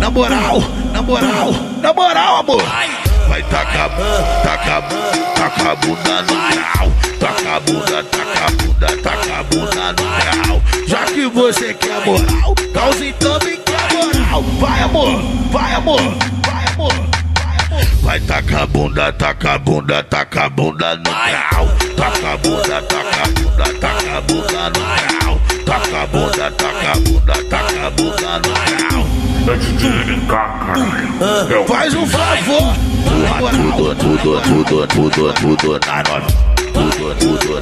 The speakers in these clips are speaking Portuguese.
Na moral, amor. Vai tacar a bunda no grau. Taca a bunda no grau. Já que você quer moral, Calzinho também quer moral. Vai amor. Vai tacar a bunda no grau. Taca a bunda no grau. Taca a bunda no grau. Faz um favor. Tudo na nota. Tudo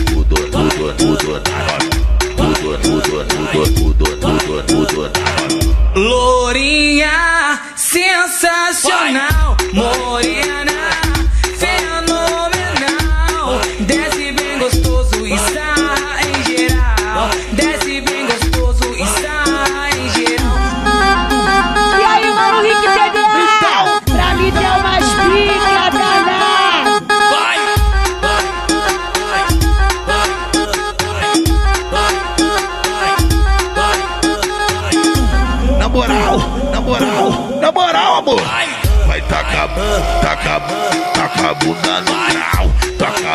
na nota. Lourinha sensacional, morena fenomenal, desce bem gostoso e sai em geral, desce bem gostoso e sai em geral. E aí, mano, Rick TV? Então, pra mim tem umas pica, danada. Na moral, amor. Vai tacar a bunda no grau. Taca a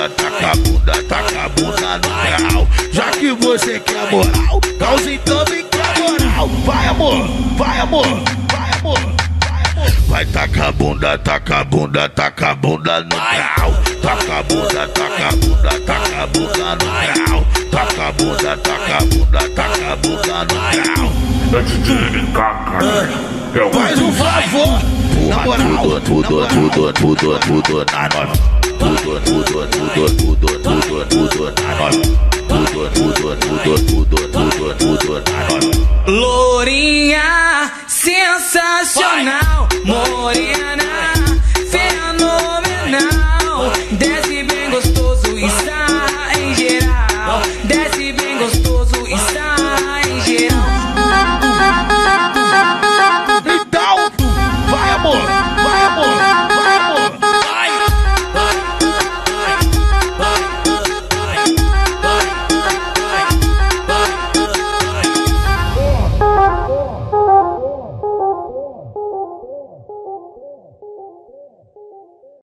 bunda no grau. Já que você quer moral, Calzinho também quer moral. Vai amor. Vai tacar a bunda no grau. Taca a bunda no grau. Taca a bunda no grau. Faz um favor. Na moral. Tudo na nota. Tudo na nota. Lourinha sensacional, morena